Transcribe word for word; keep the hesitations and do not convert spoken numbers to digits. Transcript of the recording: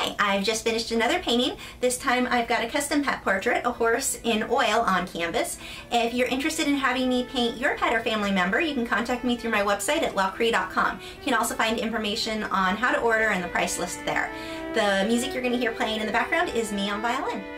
Hi, I've just finished another painting. This time I've got a custom pet portrait, a horse in oil on canvas. If you're interested in having me paint your pet or family member, you can contact me through my website at lachri dot com. You can also find information on how to order and the price list there. The music you're going to hear playing in the background is me on violin.